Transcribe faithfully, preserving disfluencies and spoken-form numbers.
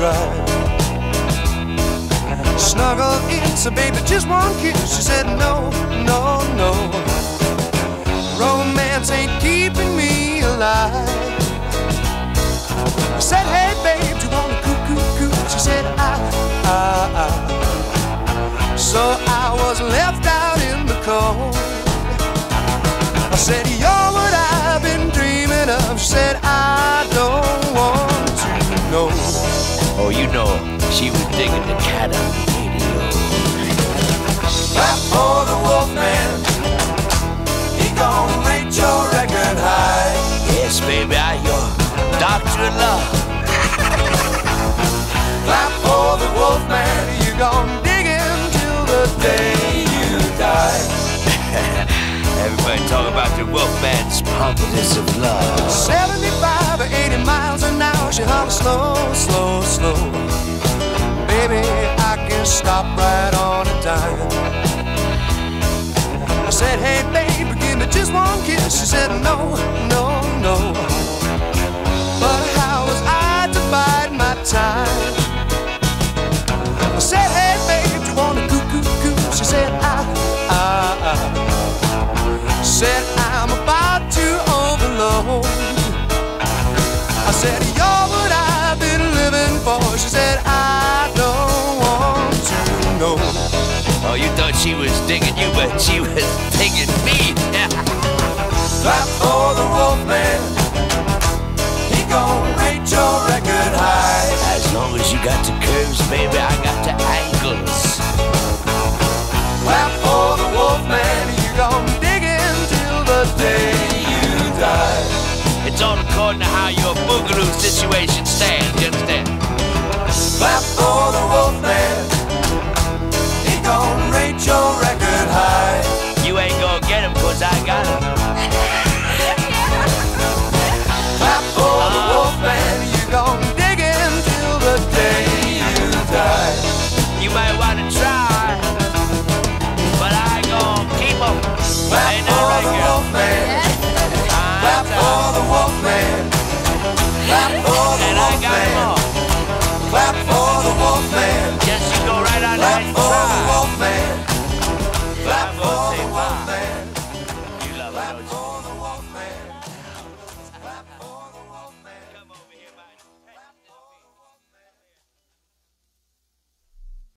tried. Snuggle in, so baby, just one kiss. She said no, no, no. Romance ain't keeping me alive. I said, hey babe, do you wanna coo coo coo? She said, I, I, I. So I was left out in the cold. I said, you're what I've been dreaming of. She said, I don't want to know. Oh, you know, she was digging the cat on the radio. Clap for the Wolfman. He gon' rate your record high. Yes, baby, I your doctor in love. Clap for the Wolfman. You gon' dig him till the day you die. Everybody talk about the Wolfman's promptness of love. seventy-five or eighty miles an hour, she hollers slow, slow, slow. Baby, I can stop right on a dime. I said, hey baby, give me just one kiss. She said, no, no, no. But how was I to bide my time? I said, hey babe, do you wanna coo coo coo? She said, I, I, I. Said, I'm about to overload. I said, you're what I've been living for. She said, I don't want to know. Oh, you thought she was digging you, but she was digging me. Clap for the Wolfman. He gon' rate your record high. As long as you got the curves, baby, I got the angles. Clap for the Wolfman. You gon' dig in till the day you die. It's all according to how your boogaloo situation stands, you understand? Clap for the Wolfman. He gon' rate your record high. You ain't gonna get him, cause I got him. Clap for the Wolfman. You gon' dig in till the day you die. You might wanna try, but I gon' keep him. Clap Ain't for that right, the girl? Wolfman. Clap for the Wolfman. Clap for the And I got him Wolfman. all. Clap for the Wolfman. Yes, you go right on Clap ahead and for try.